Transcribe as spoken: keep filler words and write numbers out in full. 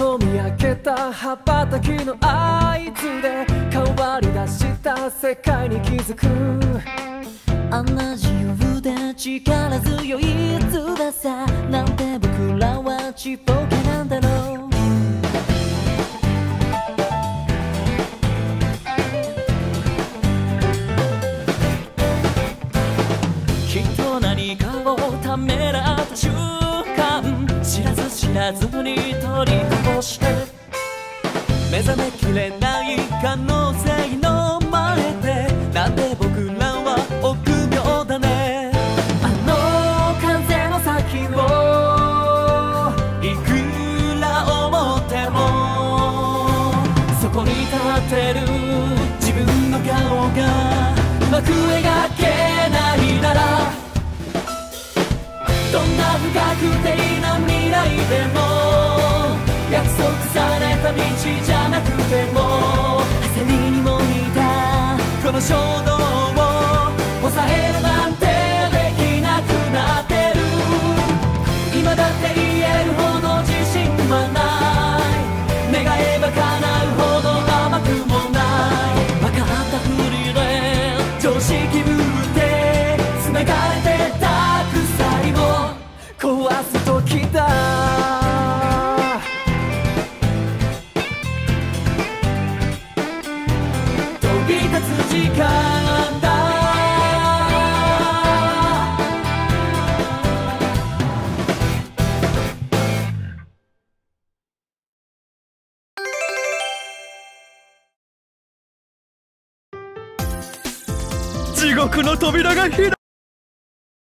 と見上げた羽ばたきの合図で変わり出した世界に気づく。 同じようで力強い翼なんて僕らはちっぽけなんだろう。きっと何かをためらった瞬間、知らず知らずに取りこぼして目覚めきれない可能性の前で、なんで僕らは臆病だね。あの風の先をいくら思っても、そこに立ってる自分の顔がうまく描けないなら、どんな不確定な未来でも約束された道じゃなくても、焦りにも似たこの衝動を抑えるなんてできなくなってる。今だって言えるほど自信はない、願えば叶うほど甘くもない。分かったふりで常識ぶって繋がれてた鎖も壊す時だ。飛び立つ時間だ。 地獄の扉が開